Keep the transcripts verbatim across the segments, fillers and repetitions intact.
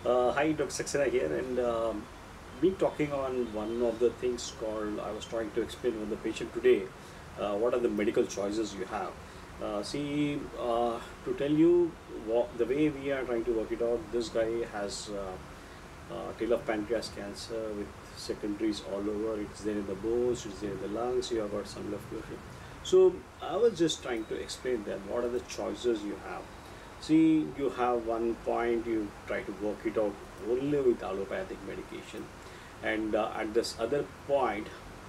Uh, hi, Doctor Saxena here, and um, been talking on one of the things called. I was trying to explain with the patient today. Uh, what are the medical choices you have? Uh, see, uh, to tell you what, the way we are trying to work it out. This guy has uh, uh, tail of pancreas cancer with secondaries all over. It's there in the bones. It's there in the lungs. You have got some left. So I was just trying to explain them. What are the choices you have? See, you have one point, you try to work it out only with allopathic medication, and uh, at this other point,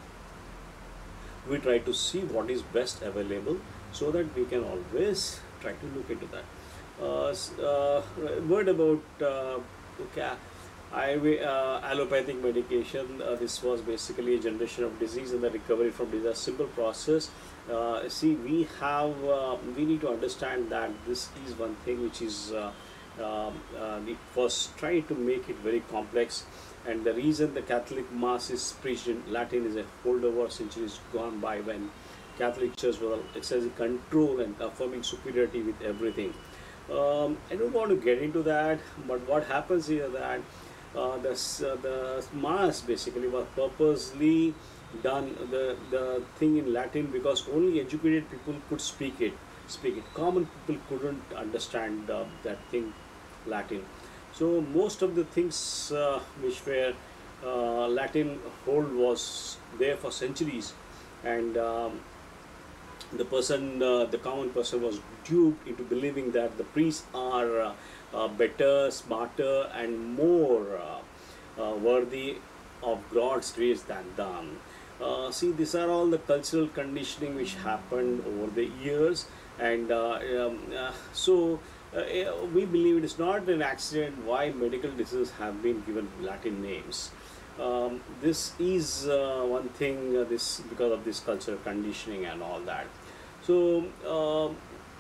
we try to see what is best available so that we can always try to look into that. Uh, s- uh, word about uh, okay, I, uh, allopathic medication. Uh, this was basically a generation of disease and the recovery from disease. A simple process. Uh, see, we have uh, we need to understand that this is one thing which is uh, um, uh, it was trying to make it very complex, and the reason the Catholic Mass is preached in Latin is a holdover centuries gone by when Catholic Church was exercising control and affirming superiority with everything. Um, I don't want to get into that, but what happens here that uh, the uh, the mass basically was purposely done the the thing in Latin because only educated people could speak it. Speak it. Common people couldn't understand uh, that thing, Latin. So most of the things uh, which were uh, Latin hold was there for centuries, and um, the person, uh, the common person, was duped into believing that the priests are uh, uh, better, smarter, and more uh, uh, worthy of God's grace than them. Uh, see, these are all the cultural conditioning which happened over the years, and uh, um, uh, so uh, eh, we believe it is not an accident why medical diseases have been given Latin names. Um, this is uh, one thing. Uh, this because of this cultural conditioning and all that. So um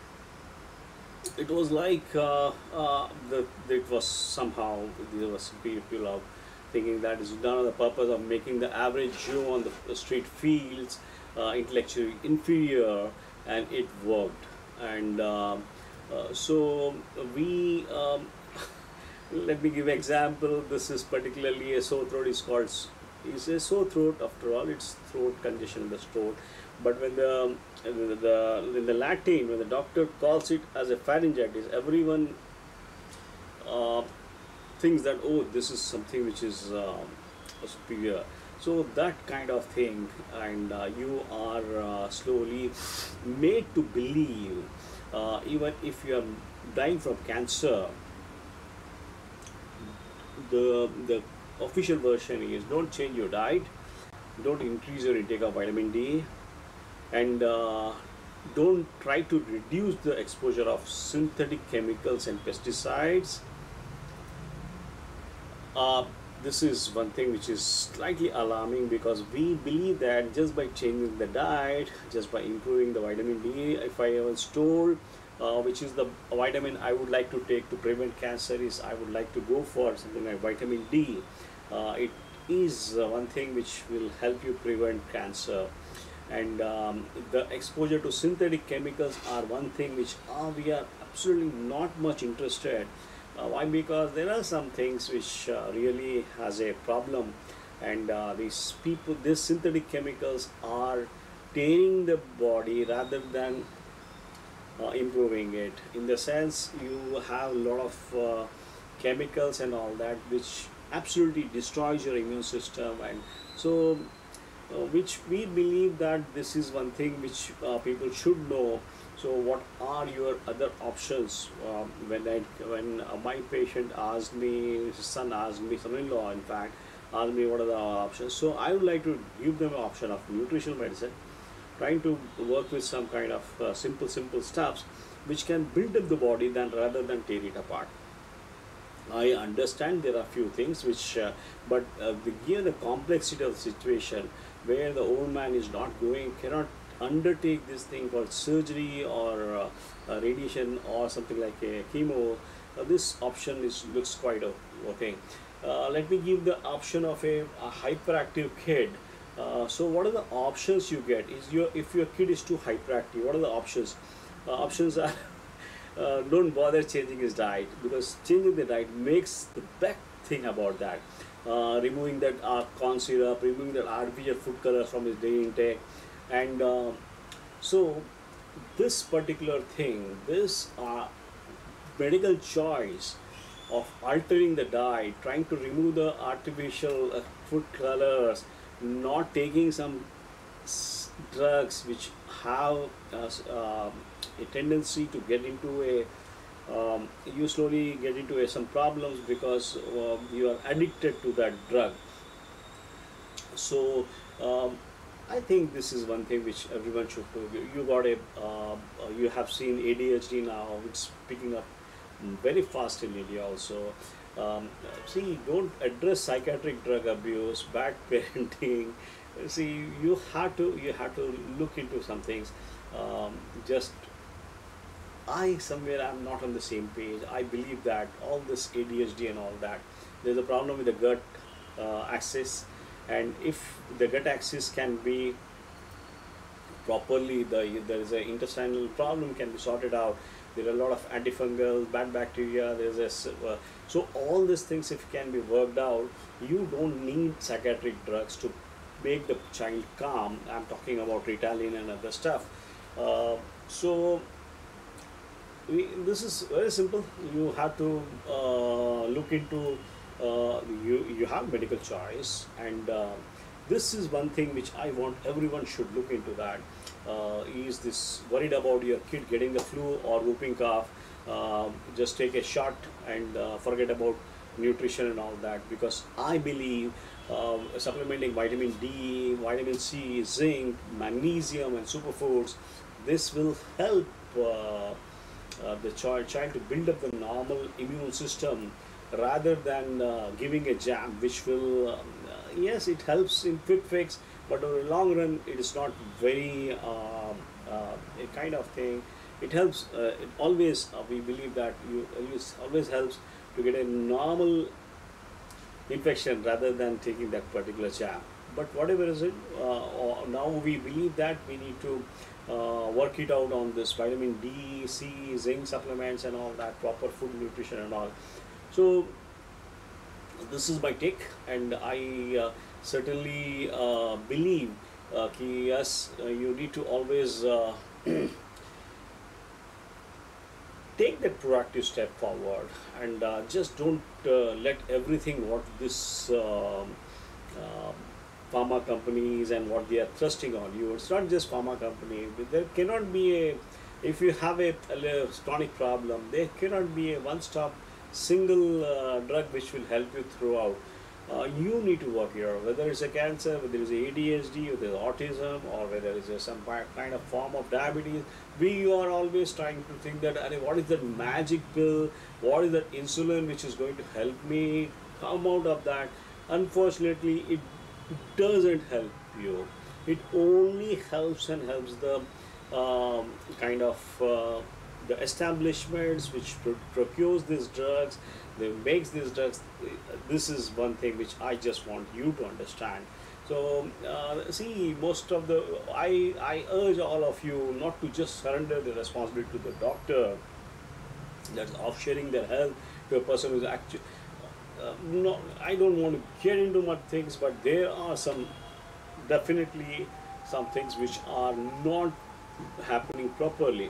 it was like uh, uh, the, it was somehow there was people of thinking that is done on the purpose of making the average Joe on the street feels uh, intellectually inferior, and it worked. And um uh, so we um, let me give an example. This is particularly a sore throat is called is a sore throat. After all, it's throat congestion in the throat. But when the, the, the in the Latin, when the doctor calls it as a pharyngitis, everyone uh, thinks that, oh, this is something which is um, superior. So that kind of thing, and uh, you are uh, slowly made to believe, uh, even if you are dying from cancer, the the official version is don't change your diet, don't increase your intake of vitamin D, and uh, don't try to reduce the exposure of synthetic chemicals and pesticides. Uh, this is one thing which is slightly alarming because we believe that just by changing the diet, just by improving the vitamin D, if I was told uh, which is the vitamin I would like to take to prevent cancer, is I would like to go for something like vitamin D. Uh, it is uh, one thing which will help you prevent cancer, and um, the exposure to synthetic chemicals are one thing which uh, we are absolutely not much interested. Uh, why? Because there are some things which uh, really has a problem, and uh, these people, these synthetic chemicals are tearing the body rather than uh, improving it. In the sense, you have a lot of uh, chemicals and all that which absolutely destroys your immune system, and so uh, which we believe that this is one thing which uh, people should know. So what are your other options? Um, when I, when uh, my patient asked me, his son asked me, son-in-law in fact, asked me what are the options. So I would like to give them an option of nutritional medicine, trying to work with some kind of uh, simple, simple stuffs which can build up the body than rather than tear it apart. I understand there are few things which, uh, but uh, the, given the complexity of the situation, where the old man is not going, cannot undertake this thing called surgery or uh, uh, radiation or something like a chemo, uh, this option is looks quite a okay. Uh, let me give the option of a, a hyperactive kid. Uh, so what are the options you get? Is your if your kid is too hyperactive, what are the options? Uh, options are uh, don't bother changing his diet, because changing the diet makes the best thing about that. Uh, removing that uh, corn syrup, removing that artificial food color from his daily intake, and uh, so this particular thing, this uh, medical choice of altering the diet, trying to remove the artificial uh, food colors, not taking some s- drugs which have uh, s- um a tendency to get into a um, you slowly get into a, some problems because uh, you are addicted to that drug. So um, I think this is one thing which everyone should do. You, you got a uh, uh, you have seen A D H D now. It's picking up very fast in India also. Um, see, don't address psychiatric drug abuse, bad parenting. See, you have to you have to look into some things. Um, just I somewhere I'm not on the same page. I believe that all this A D H D and all that, there's a problem with the gut uh, axis, and if the gut axis can be properly, the there is an intestinal problem can be sorted out. There are a lot of antifungal, bad bacteria. There's a s- uh, so all these things if can be worked out, you don't need psychiatric drugs to make the child calm. I'm talking about Ritalin and other stuff. Uh, so we, this is very simple. You have to uh, look into uh, you you have medical choice, and uh, this is one thing which I want everyone should look into. That uh, is this worried about your kid getting the flu or whooping cough. Uh, just take a shot and uh, forget about nutrition and all that, because I believe uh, supplementing vitamin D, vitamin C, zinc, magnesium, and superfoods, this will help uh, uh, the child, child to build up the normal immune system, rather than uh, giving a jam which will um, uh, yes, it helps in quick fix, but over the long run it is not very um, uh, a kind of thing. It helps uh, it always uh, we believe that you always always helps to get a normal infection rather than taking that particular jab. But whatever is it, uh, or now we believe that we need to uh, work it out on this vitamin D, C, zinc supplements and all that, proper food nutrition and all. So this is my take, and I uh, certainly uh, believe uh, ki yes, uh, you need to always uh, take that proactive step forward, and uh, just don't uh, let everything what this um, um pharma companies and what they are thrusting on you. It's not just pharma company. There cannot be a, if you have a, a chronic problem, there cannot be a one-stop single uh, drug which will help you throughout. Uh, you need to work here, whether it's a cancer, whether it's A D H D, whether it's autism, or whether it's a, some kind of form of diabetes. We are always trying to think that, "Arey, what is that magic pill? What is that insulin which is going to help me come out of that?" Unfortunately, it doesn't help you. It only helps and helps the um, kind of uh, the establishments which pro- procures these drugs, they makes these drugs. This is one thing which I just want you to understand. So uh, see, most of the I I urge all of you not to just surrender the responsibility to the doctor, that's offshoring their health to a person who's actually uh, no, I don't want to get into much things, but there are some definitely some things which are not happening properly.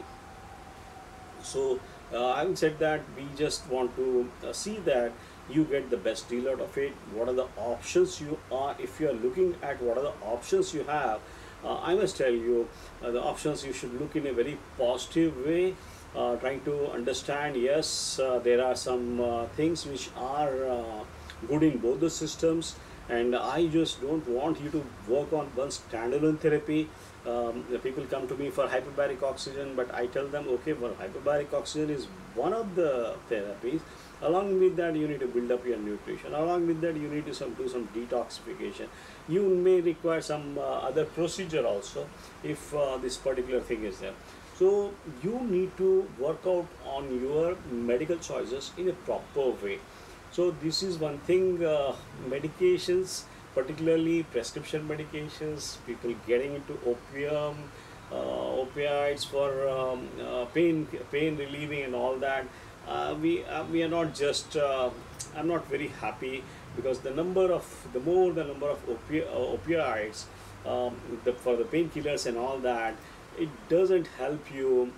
So, uh, having said that, we just want to uh, see that you get the best deal out of it. What are the options you are, if you are looking at what are the options you have, uh, I must tell you uh, the options you should look in a very positive way, uh, trying to understand, yes, uh, there are some uh, things which are uh, good in both the systems, and I just don't want you to work on one standalone therapy. Um, the people come to me for hyperbaric oxygen, but I tell them, okay, well, hyperbaric oxygen is one of the therapies. Along with that, you need to build up your nutrition. Along with that, you need to some, do some detoxification. You may require some uh, other procedure also if uh, this particular thing is there. So you need to work out on your medical choices in a proper way. So this is one thing, uh, medications, particularly prescription medications, people getting into opium, uh, opioids for um, uh, pain pain relieving and all that. Uh, we uh, we are not just. Uh, I'm not very happy because the number of the more the number of opi- uh, opioids um, the, for the painkillers and all that, it doesn't help you.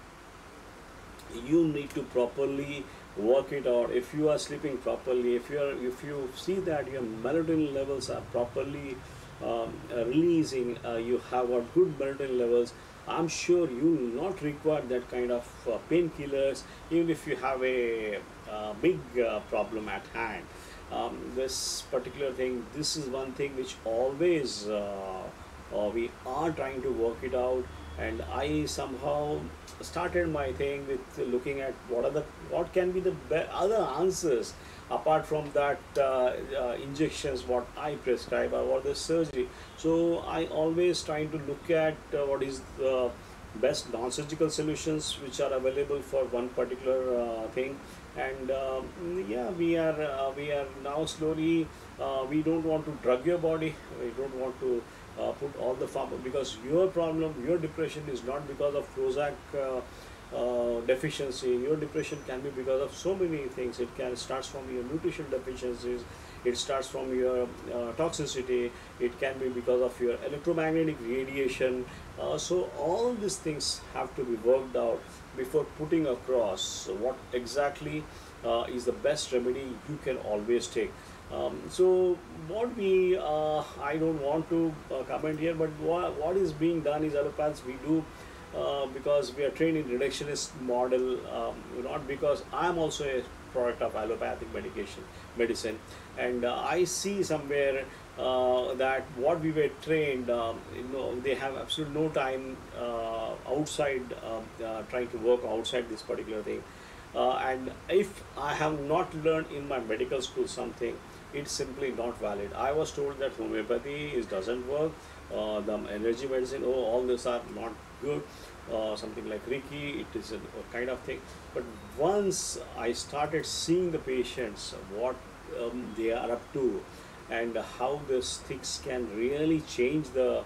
You need to properly work it out. If you are sleeping properly, if you are if you see that your melatonin levels are properly um, uh, releasing, uh, you have got good melatonin levels, I'm sure you will not require that kind of uh, painkillers, even if you have a uh, big uh, problem at hand. Um, this particular thing, this is one thing which always uh, uh, we are trying to work it out. And I somehow started my thing with looking at what are the what can be the be- other answers apart from that uh, uh, injections what I prescribe or what the surgery. So I always trying to look at uh, what is the best non-surgical solutions which are available for one particular uh, thing. And um, yeah, we are uh, we are now slowly, uh, we don't want to drug your body, we don't want to uh, put all the farm, because your problem, your depression is not because of Prozac uh, uh, deficiency. Your depression can be because of so many things. It can starts from your nutrition deficiencies, it starts from your uh, toxicity, it can be because of your electromagnetic radiation. Uh, so all these things have to be worked out before putting across what exactly uh, is the best remedy you can always take. Um, so what we, uh, I don't want to uh, comment here, but what, what is being done is allopaths we do uh, because we are trained in reductionist model, um, not because I am also a product of allopathic medication medicine, and uh, I see somewhere uh, that what we were trained, um, you know, they have absolutely no time uh, outside uh, uh, trying to work outside this particular thing. Uh, and if I have not learned in my medical school something, it's simply not valid. I was told that homeopathy is doesn't work, uh, the energy medicine, oh, all this are not good, uh, something like Reiki, it is a, a kind of thing. But once I started seeing the patients, what um, they are up to, and how these things can really change the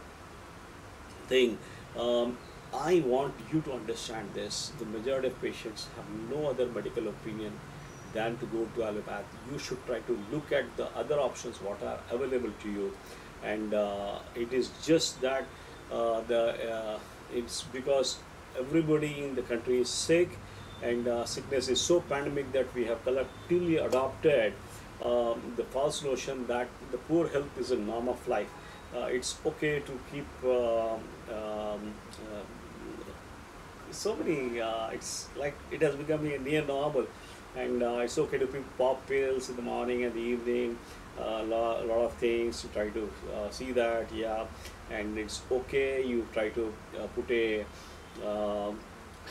thing. Um, I want you to understand this. The majority of patients have no other medical opinion than to go to allopath. You should try to look at the other options what are available to you, and uh, it is just that uh, the uh, it's because everybody in the country is sick, and uh, sickness is so pandemic that we have collectively adopted um, the false notion that the poor health is a norm of life. Uh, it's okay to keep um, um, uh, so many. Uh, it's like it has become a near normal, and uh, it's okay to pick pop pills in the morning and the evening. A uh, lot, lot of things to try to uh, see that, yeah, and it's okay. You try to uh, put a um,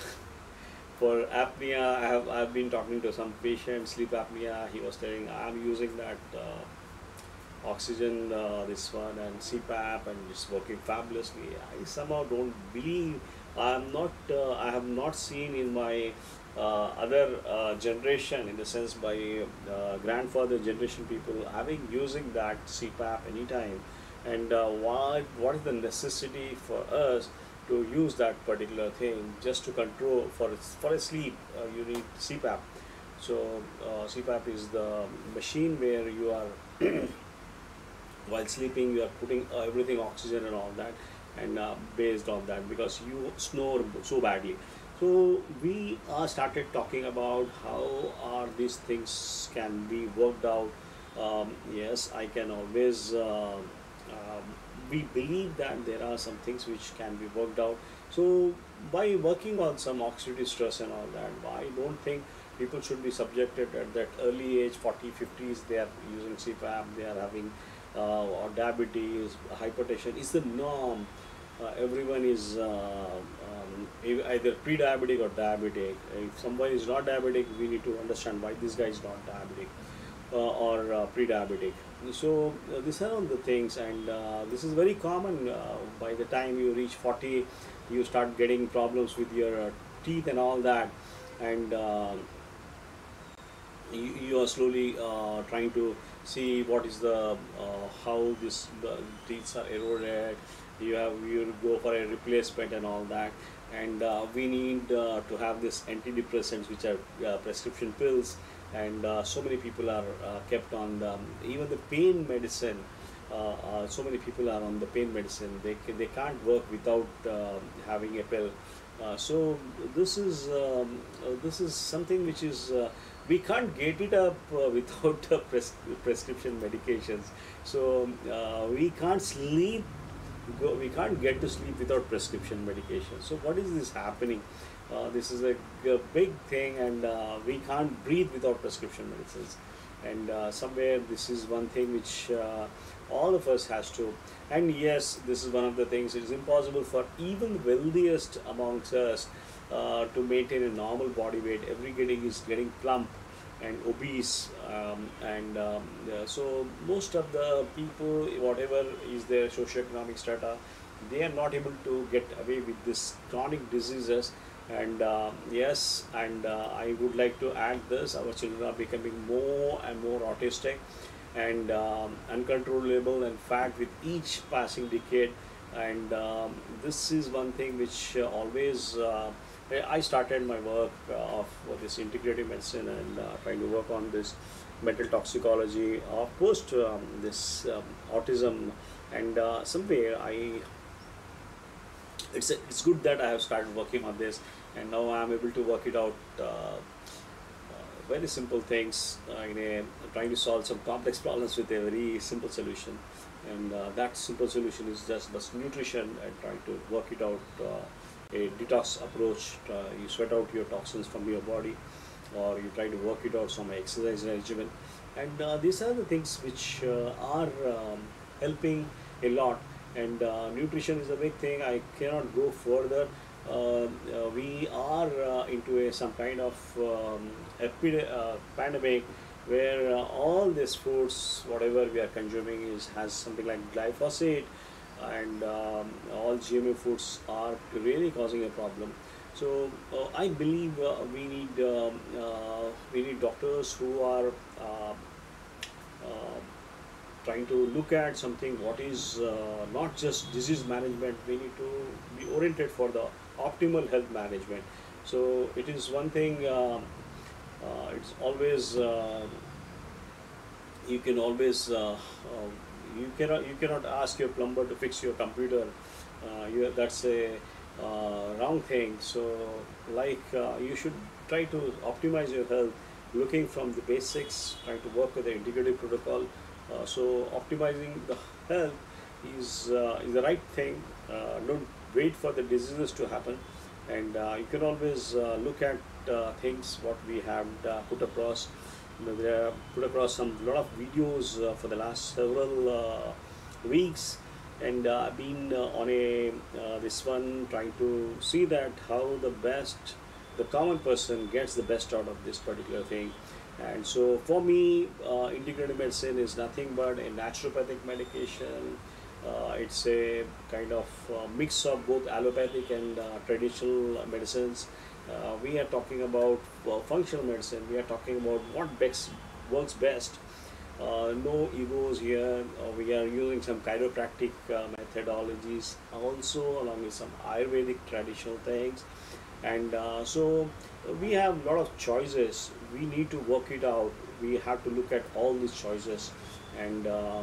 for apnea. I have I've been talking to some patient sleep apnea. He was telling I'm using that. Uh, oxygen, uh, this one, and C PAP, and it's working fabulously. I somehow don't believe. I'm not. Uh, I have not seen in my uh, other uh, generation, in the sense my uh, grandfather generation, people having using that C PAP anytime. And uh, what what is the necessity for us to use that particular thing just to control for for a sleep? Uh, you need C PAP. So uh, C PAP is the machine where you are while sleeping you are putting uh, everything oxygen and all that, and uh, based on that because you snore so badly. So we uh, started talking about how are these things can be worked out. Um, yes, I can always uh, um, we believe that there are some things which can be worked out. So by working on some oxidative stress and all that, I don't think people should be subjected at that early age, forty, fifties, they are using C PAP, they are having uh, or diabetes, hypertension is the norm. Uh, everyone is uh, um, e- either pre-diabetic or diabetic. If someone is not diabetic, we need to understand why this guy is not diabetic uh, or uh, pre-diabetic. So uh, these are all the things, and uh, this is very common. Uh, by the time you reach forty, you start getting problems with your uh, teeth and all that, and uh, you, you are slowly uh, trying to see what is the uh, how this the teeth are eroded. You have you go for a replacement and all that, and uh, we need uh, to have this antidepressants, which are uh, prescription pills, and uh, so many people are uh, kept on the, even the pain medicine. Uh, uh, so many people are on the pain medicine. They can, they can't work without uh, having a pill. Uh, so this is um, uh, this is something which is uh, we can't get it up uh, without uh, pres- prescription medications. So uh, we can't sleep. Go, we can't get to sleep without prescription medication. So what is this happening? Uh, this is a, a big thing, and uh, we can't breathe without prescription medicines. And uh, somewhere this is one thing which uh, all of us has to. And yes, this is one of the things. It is impossible for even the wealthiest amongst us uh, to maintain a normal body weight. Everybody is getting plump and obese, um, and um, yeah, so most of the people, whatever is their socioeconomic strata, they are not able to get away with this chronic diseases. And uh, yes, and uh, I would like to add this: our children are becoming more and more autistic and um, uncontrollable, in fact, with each passing decade. And um, this is one thing which uh, always uh, I started my work uh, of this integrative medicine, and uh, trying to work on this mental toxicology of post um, this um, autism. And uh, somewhere I it's a, it's good that I have started working on this, and now I am able to work it out. Uh, uh, very simple things uh, in a trying to solve some complex problems with a very simple solution, and uh, that simple solution is just just nutrition, and trying to work it out. Uh, a detox approach. Uh, you sweat out your toxins from your body, or you try to work it out some exercise regimen, and uh, these are the things which uh, are um, helping a lot. And uh, nutrition is a big thing. I cannot go further. Uh, uh, we are uh, into a some kind of um, epide- uh, pandemic, where uh, all these foods, whatever we are consuming, is has something like glyphosate, and um, all G M O foods are really causing a problem. So uh, I believe uh, we need um, uh, we need doctors who are uh, uh, trying to look at something what is uh, not just disease management. We need to be oriented for the optimal health management. So it is one thing. Um, uh, it's always uh, you can always uh, uh, you cannot you cannot ask your plumber to fix your computer. Uh, you, that's a uh, wrong thing. So like uh, you should try to optimize your health, looking from the basics, trying to work with the integrative protocol. Uh, so optimizing the health is uh, is the right thing. Uh, don't wait for the diseases to happen, and uh, you can always uh, look at uh, things what we have uh, put across. You know, they have put across some lot of videos uh, for the last several uh, weeks, and uh, I've been uh, on a uh, this one trying to see that how the best the common person gets the best out of this particular thing. And so for me, uh, integrative medicine is nothing but a naturopathic medication. Uh, it's a kind of uh, mix of both allopathic and uh, traditional medicines. Uh, we are talking about uh, functional medicine. We are talking about what best works best. Uh, no egos here. Uh, we are using some chiropractic uh, methodologies, also along with some Ayurvedic traditional things. And uh, so we have a lot of choices. We need to work it out. We have to look at all these choices, and um,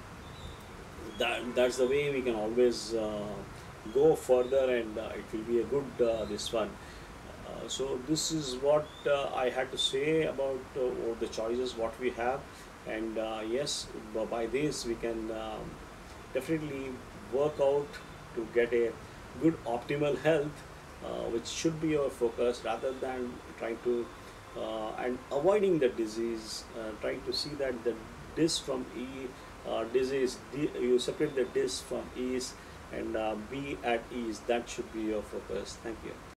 that that's the way we can always uh, go further, and uh, it will be a good uh, this one. Uh, so this is what uh, I had to say about uh, what the choices what we have, and uh, yes, b- by this we can um, definitely work out to get a good optimal health, uh, which should be our focus rather than trying to uh, and avoiding the disease, uh, trying to see that the dis from E uh, disease, D, you separate the dis from ease, and uh, be at ease. That should be your focus. Thank you.